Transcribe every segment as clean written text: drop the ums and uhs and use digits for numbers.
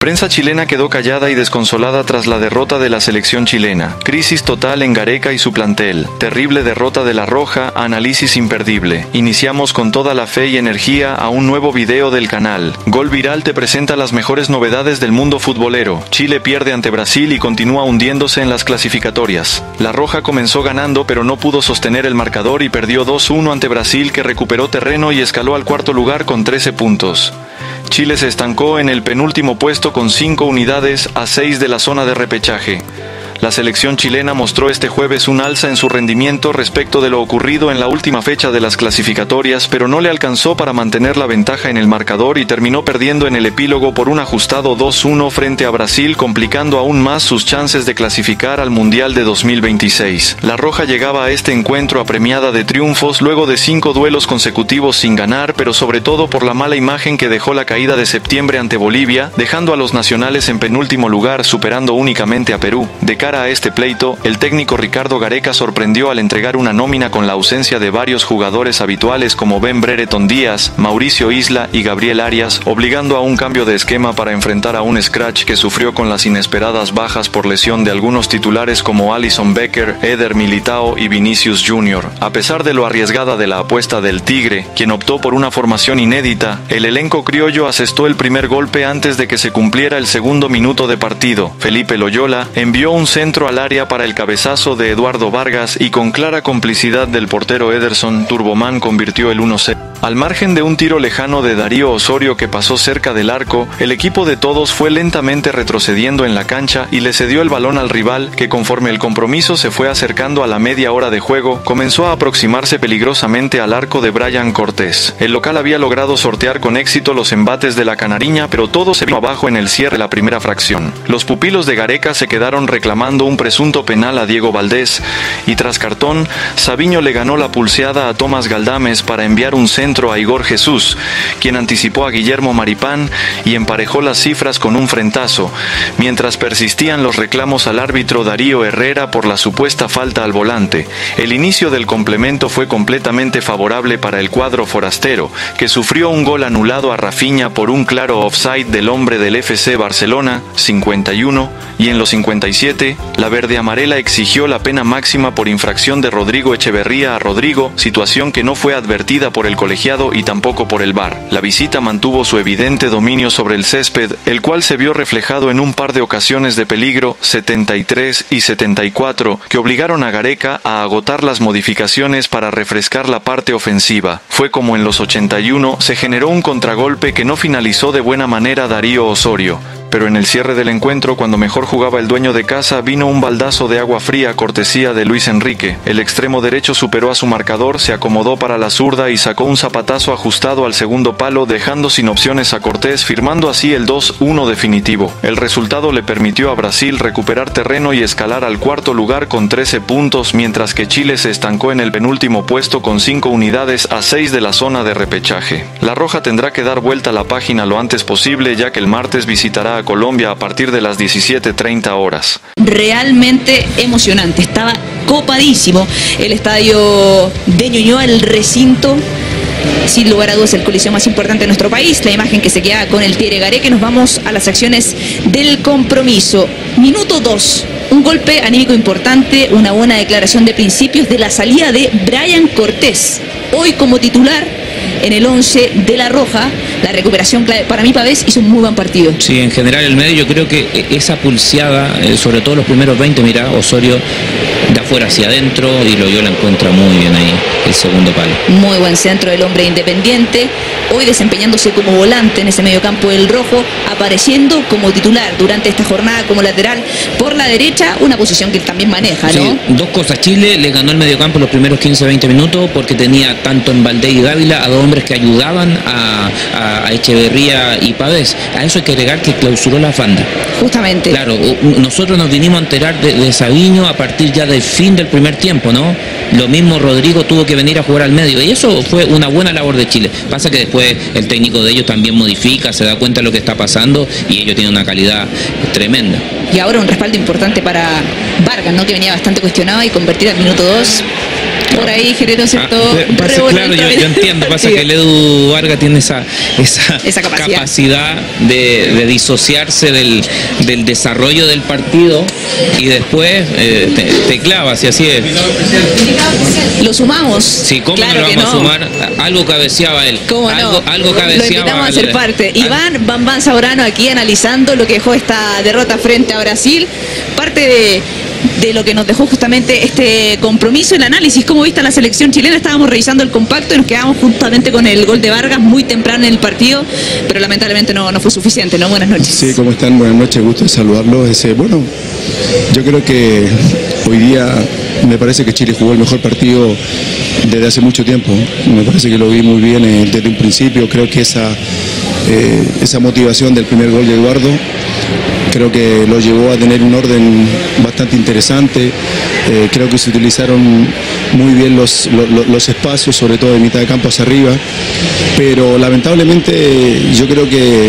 Prensa chilena quedó callada y desconsolada tras la derrota de la selección chilena. Crisis total en Gareca y su plantel. Terrible derrota de la Roja, análisis imperdible. Iniciamos con toda la fe y energía a un nuevo video del canal. Gol Viral te presenta las mejores novedades del mundo futbolero. Chile pierde ante Brasil y continúa hundiéndose en las clasificatorias. La Roja comenzó ganando pero no pudo sostener el marcador y perdió 2-1 ante Brasil, que recuperó terreno y escaló al cuarto lugar con 13 puntos. Chile se estancó en el penúltimo puesto con 5 unidades a 6 de la zona de repechaje. La selección chilena mostró este jueves un alza en su rendimiento respecto de lo ocurrido en la última fecha de las clasificatorias, pero no le alcanzó para mantener la ventaja en el marcador y terminó perdiendo en el epílogo por un ajustado 2-1 frente a Brasil, complicando aún más sus chances de clasificar al Mundial de 2026. La Roja llegaba a este encuentro apremiada de triunfos luego de 5 duelos consecutivos sin ganar, pero sobre todo por la mala imagen que dejó la caída de septiembre ante Bolivia, dejando a los nacionales en penúltimo lugar, superando únicamente a Perú. De cara a este pleito, el técnico Ricardo Gareca sorprendió al entregar una nómina con la ausencia de varios jugadores habituales como Ben Brereton Díaz, Mauricio Isla y Gabriel Arias, obligando a un cambio de esquema para enfrentar a un scratch que sufrió con las inesperadas bajas por lesión de algunos titulares como Alisson Becker, Eder Militao y Vinicius Jr. A pesar de lo arriesgada de la apuesta del Tigre, quien optó por una formación inédita, el elenco criollo asestó el primer golpe antes de que se cumpliera el segundo minuto de partido. Felipe Loyola envió un centro al área para el cabezazo de Eduardo Vargas y con clara complicidad del portero Ederson, Turboman convirtió el 1-0. Al margen de un tiro lejano de Darío Osorio que pasó cerca del arco, el equipo de todos fue lentamente retrocediendo en la cancha y le cedió el balón al rival, que conforme el compromiso se fue acercando a la media hora de juego, comenzó a aproximarse peligrosamente al arco de Brian Cortés. El local había logrado sortear con éxito los embates de la Canariña, pero todo se vino abajo en el cierre de la primera fracción. Los pupilos de Gareca se quedaron reclamando un presunto penal a Diego Valdés y tras cartón, Sabiño le ganó la pulseada a Tomás Galdames para enviar un centro a Igor Jesús, quien anticipó a Guillermo Maripán y emparejó las cifras con un frentazo, mientras persistían los reclamos al árbitro Darío Herrera por la supuesta falta al volante. El inicio del complemento fue completamente favorable para el cuadro forastero, que sufrió un gol anulado a Rafinha por un claro offside del hombre del FC Barcelona, 51, y en los 57, la verde amarela exigió la pena máxima por infracción de Rodrigo Echeverría a Rodrigo, situación que no fue advertida por el colegiado y tampoco por el VAR. La visita mantuvo su evidente dominio sobre el césped, el cual se vio reflejado en un par de ocasiones de peligro, 73 y 74, que obligaron a Gareca a agotar las modificaciones para refrescar la parte ofensiva. Fue como en los 81 se generó un contragolpe que no finalizó de buena manera Darío Osorio. Pero en el cierre del encuentro, cuando mejor jugaba el dueño de casa, vino un baldazo de agua fría cortesía de Luis Enrique. El extremo derecho superó a su marcador, se acomodó para la zurda y sacó un zapatazo ajustado al segundo palo, dejando sin opciones a Cortés, firmando así el 2-1 definitivo. El resultado le permitió a Brasil recuperar terreno y escalar al cuarto lugar con 13 puntos, mientras que Chile se estancó en el penúltimo puesto con 5 unidades a 6 de la zona de repechaje. La Roja tendrá que dar vuelta a la página lo antes posible, ya que el martes visitará a Colombia a partir de las 17:30 horas. Realmente emocionante, estaba copadísimo el estadio de Ñuñoa, el recinto, sin lugar a dudas el coliseo más importante de nuestro país. La imagen que se queda con el Tigre Gareca. Nos vamos a las acciones del compromiso. Minuto 2, un golpe anímico importante, una buena declaración de principios de la salida de Brian Cortés, hoy como titular en el 11 de la Roja. La recuperación clave para mí. Pavés hizo un muy buen partido. Sí, en general el medio, yo creo que esa pulseada, sobre todo los primeros 20, mira, Osorio de afuera hacia adentro y Loyola encuentra muy bien ahí el segundo palo. Muy buen centro del hombre independiente, hoy desempeñándose como volante en ese mediocampo del rojo, apareciendo como titular durante esta jornada como lateral por la derecha, una posición que él también maneja, ¿no? Sí, dos cosas. Chile le ganó el mediocampo los primeros 15-20 minutos porque tenía tanto en Valdés y Dávila a dos hombres que ayudaban a Echeverría y Pavés. A eso hay que agregar que clausuró la banda. Justamente. Claro, nosotros nos vinimos a enterar de Sabiño a partir ya del fin del primer tiempo, ¿no? Lo mismo Rodrigo tuvo que venir a jugar al medio y eso fue una buena labor de Chile. Pasa que después el técnico de ellos también modifica, se da cuenta de lo que está pasando y ellos tienen una calidad tremenda. Y ahora un respaldo importante para Vargas, ¿no? Que venía bastante cuestionado y convertir al minuto 2 por ahí generó cierto claro, yo entiendo, pasa que el Edu Vargas tiene esa capacidad de disociarse del desarrollo del partido y después te clavas, y así es. Lo sumamos. Sí, ¿cómo claro no lo vamos a sumar? Algo cabeceaba él. ¿Cómo no? Algo cabeceaba. Lo invitamos a ser parte. Iván Bambán Zamorano aquí analizando lo que dejó esta derrota frente a Brasil. Parte de lo que nos dejó justamente este compromiso, el análisis, cómo viste la selección chilena. Estábamos revisando el compacto y nos quedamos justamente con el gol de Vargas muy temprano en el partido, pero lamentablemente no fue suficiente, ¿no? Buenas noches. Sí, ¿cómo están? Buenas noches, gusto de saludarlos. Bueno, yo creo que hoy día me parece que Chile jugó el mejor partido desde hace mucho tiempo. Me parece que lo vi muy bien desde un principio. Creo que esa motivación del primer gol de Eduardo creo que lo llevó a tener un orden bastante interesante. Creo que se utilizaron muy bien los espacios, sobre todo de mitad de campo hacia arriba, pero lamentablemente yo creo que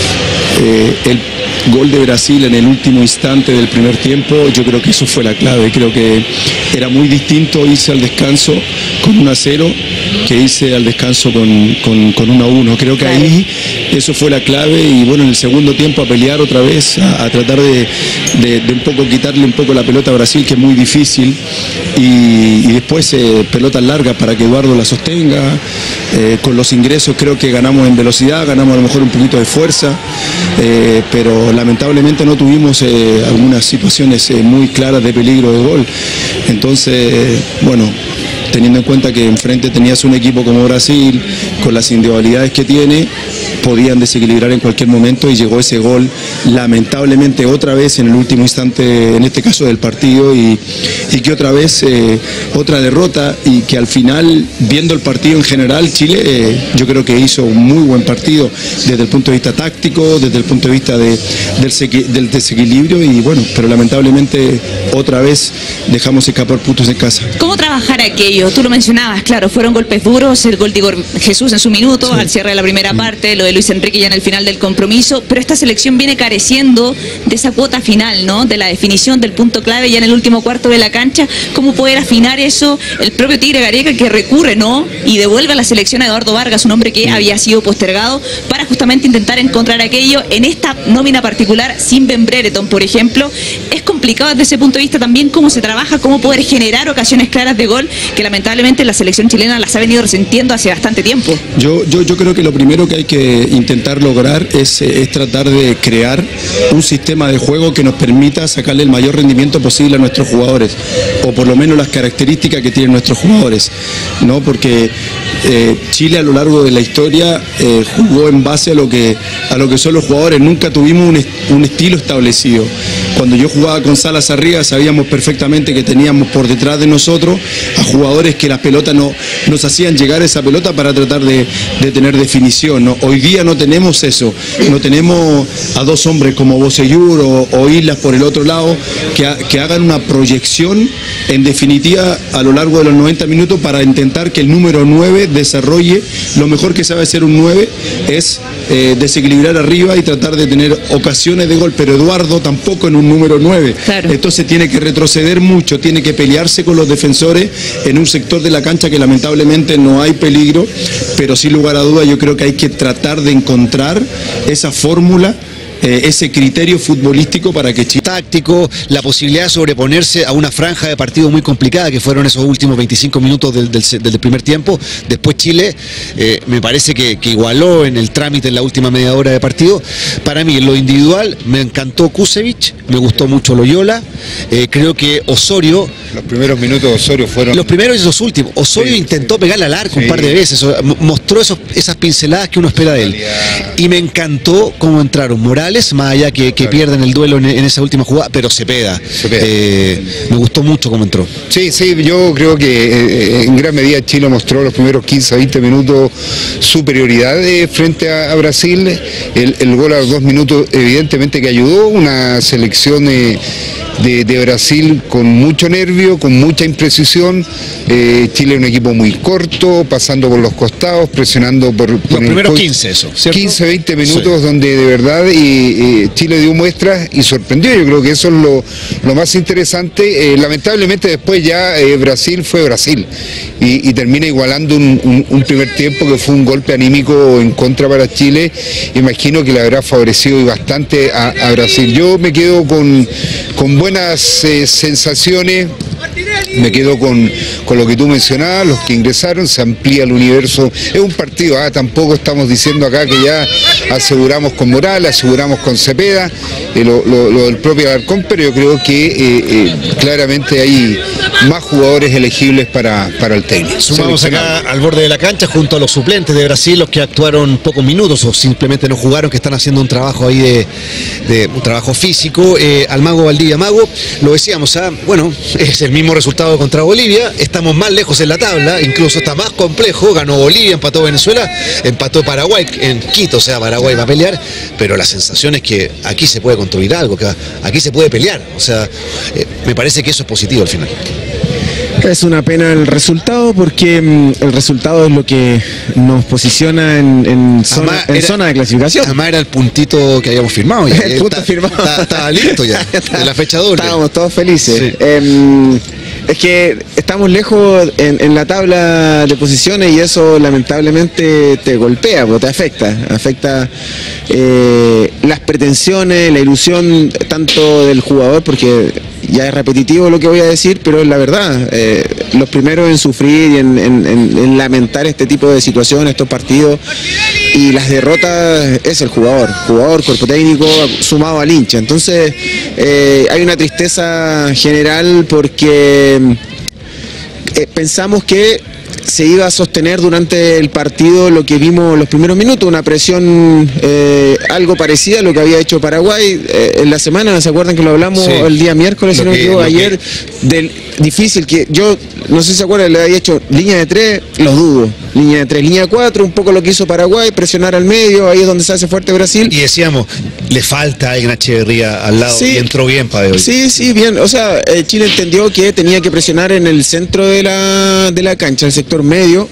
el gol de Brasil en el último instante del primer tiempo, yo creo que eso fue la clave. Creo que era muy distinto irse al descanso con 1-0 que irse al descanso con 1-1. Creo que ahí eso fue la clave, y bueno, en el segundo tiempo a pelear otra vez, a tratar de un poco quitarle un poco la pelota a Brasil, que es muy difícil, y después pelotas largas para que Eduardo la sostenga. Con los ingresos creo que ganamos en velocidad, ganamos a lo mejor un poquito de fuerza, pero lamentablemente no tuvimos algunas situaciones muy claras de peligro de gol. Entonces, bueno, teniendo en cuenta que enfrente tenías un equipo como Brasil, con las individualidades que tiene, podían desequilibrar en cualquier momento, y llegó ese gol lamentablemente otra vez en el último instante, en este caso del partido, y que otra vez otra derrota, y que al final, viendo el partido en general, Chile yo creo que hizo un muy buen partido desde el punto de vista táctico, desde el punto de vista del desequilibrio, y bueno, pero lamentablemente otra vez dejamos escapar puntos en casa. ¿Cómo trabajar aquello? Tú lo mencionabas, claro, fueron golpes duros, el gol de Igor Jesús en su minuto, sí, al cierre de la primera parte, lo de Luis Enrique ya en el final del compromiso, pero esta selección viene careciendo de esa cuota final, ¿no? De la definición del punto clave ya en el último cuarto de la cancha. ¿Cómo poder afinar eso? El propio Tigre Gareca que recurre, ¿no? Y devuelve a la selección a Eduardo Vargas, un hombre que había sido postergado, para justamente intentar encontrar aquello en esta nómina particular sin Ben Brereton, por ejemplo. Es complicado desde ese punto de vista también cómo se trabaja, cómo poder generar ocasiones claras de gol, que lamentablemente la selección chilena las ha venido resintiendo hace bastante tiempo. Yo creo que lo primero que hay que intentar lograr es tratar de crear un sistema de juego que nos permita sacarle el mayor rendimiento posible a nuestros jugadores, o por lo menos las características que tienen nuestros jugadores, ¿no? Porque Chile a lo largo de la historia jugó en base a lo que son los jugadores. Nunca tuvimos un estilo establecido. Cuando yo jugaba con Salas arriba, sabíamos perfectamente que teníamos por detrás de nosotros a jugadores que las pelotas nos hacían llegar a esa pelota para tratar de tener definición, ¿no? Hoy día no tenemos eso, no tenemos a dos hombres como Bocellur o Islas por el otro lado que hagan una proyección en definitiva a lo largo de los 90 minutos para intentar que el número 9 desarrolle lo mejor que sabe hacer un 9, es desequilibrar arriba y tratar de tener ocasiones de gol, pero Eduardo tampoco en un número 9, claro. Entonces tiene que retroceder mucho, tiene que pelearse con los defensores en un sector de la cancha que lamentablemente no hay peligro, pero sin lugar a duda yo creo que hay que tratar de encontrar esa fórmula, ese criterio futbolístico para que Chile... Táctico, la posibilidad de sobreponerse a una franja de partido muy complicada que fueron esos últimos 25 minutos del primer tiempo. Después Chile me parece que igualó en el trámite en la última media hora de partido. Para mí en lo individual me encantó Kusevich, me gustó mucho Loyola, creo que Osorio... Los primeros minutos de Osorio fueron... Los primeros y los últimos. Osorio intentó pegarle al arco un par de veces, mostró esas pinceladas que uno espera de él. Y me encantó cómo entraron Morales, más allá que pierden el duelo en esa última jugada, pero Cepeda. Me gustó mucho cómo entró. Sí, yo creo que en gran medida Chile mostró los primeros 15 a 20 minutos superioridad frente a Brasil. El gol a los 2 minutos evidentemente que ayudó, una selección de Brasil con mucho nervio, con mucha imprecisión. Chile es un equipo muy corto, pasando por los costados, presionando por los primeros 15, eso, ¿cierto? 15, 20 minutos, sí, donde de verdad Chile dio muestras y sorprendió. Yo creo que eso es lo más interesante. Lamentablemente después ya Brasil fue Brasil y termina igualando un primer tiempo que fue un golpe anímico en contra para Chile. Imagino que le habrá favorecido y bastante a Brasil. Yo me quedo con buenas sensaciones. Me quedo con lo que tú mencionabas, los que ingresaron, se amplía el universo. Es un partido, tampoco estamos diciendo acá que ya aseguramos con Morales, aseguramos con Cepeda, lo del propio Alarcón, pero yo creo que claramente hay más jugadores elegibles para el técnico. Sumamos acá al borde de la cancha junto a los suplentes de Brasil, los que actuaron pocos minutos o simplemente no jugaron, que están haciendo un trabajo ahí de un trabajo físico. Al Mago Valdivia. Mago, lo decíamos, bueno, es el mismo resultado contra Bolivia, estamos más lejos en la tabla, incluso está más complejo, ganó Bolivia, empató Venezuela, empató Paraguay en Quito, o sea, Paraguay va a pelear, pero la sensación es que aquí se puede construir algo, que aquí se puede pelear, o sea, me parece que eso es positivo al final. Es una pena el resultado porque el resultado es lo que nos posiciona en zona de clasificación. Además era el puntito que habíamos firmado ya. El punto firmado. Estaba listo ya, de la fecha doble. Estábamos todos felices. Sí. Es que estamos lejos en la tabla de posiciones y eso lamentablemente te golpea, te afecta las pretensiones, la ilusión tanto del jugador, porque ya es repetitivo lo que voy a decir, pero es la verdad. Los primeros en sufrir y en lamentar este tipo de situaciones, estos partidos y las derrotas es el jugador, cuerpo técnico sumado al hincha. Entonces hay una tristeza general porque pensamos que se iba a sostener durante el partido lo que vimos los primeros minutos, una presión algo parecida a lo que había hecho Paraguay en la semana. ¿Se acuerdan que lo hablamos el día miércoles, si no me equivoco, ayer? Difícil, que yo no sé si se acuerdan, le había hecho línea de 3, los dudo, línea de 3, línea de 4, un poco lo que hizo Paraguay, presionar al medio, ahí es donde se hace fuerte Brasil. Y decíamos, le falta a Ignacio Echeverría al lado, y entró bien para hoy. Sí, bien, o sea, Chile entendió que tenía que presionar en el centro de la cancha, el sector medio,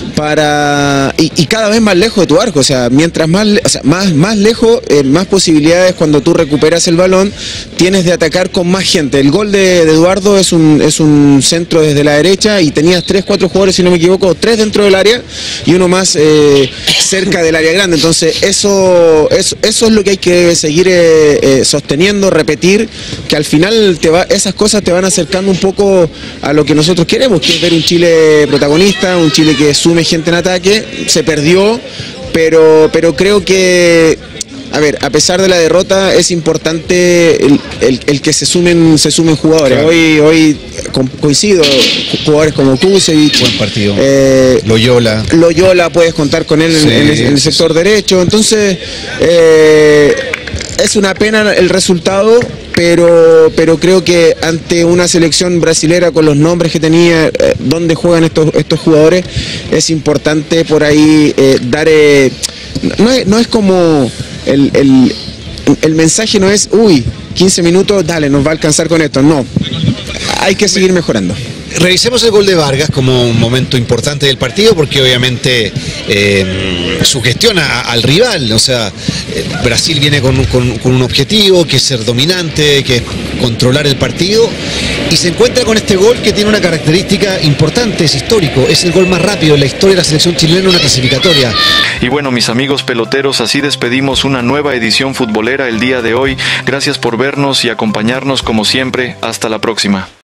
y cada vez más lejos de tu arco, o sea, mientras más lejos, más posibilidades cuando tú recuperas el balón, tienes de atacar con más gente. El gol de Eduardo es un centro desde la derecha y tenías 3-4 jugadores, si no me equivoco, 3 dentro del área y uno más cerca del área grande. Entonces eso es lo que hay que seguir sosteniendo, repetir, que al final esas cosas te van acercando un poco a lo que nosotros queremos, que es ver un Chile protagonista, un Chile que sume gente en ataque. Se perdió, pero creo que, a ver, a pesar de la derrota, es importante el que se sumen jugadores. Claro. Hoy coincido, jugadores como Kusevich, buen partido. Loyola puedes contar con él en el sector derecho. Entonces, es una pena el resultado, pero creo que ante una selección brasilera con los nombres que tenía, donde juegan estos jugadores, es importante por ahí dar... No es como... El mensaje no es, 15 minutos, dale, nos va a alcanzar con esto. No, hay que seguir mejorando. Revisemos el gol de Vargas como un momento importante del partido, porque obviamente sugestiona al rival. O sea, Brasil viene con un objetivo, que es ser dominante, que es controlar el partido, y se encuentra con este gol que tiene una característica importante, es histórico, es el gol más rápido en la historia de la selección chilena en una clasificatoria. Y bueno, mis amigos peloteros, así despedimos una nueva edición futbolera el día de hoy. Gracias por vernos y acompañarnos como siempre. Hasta la próxima.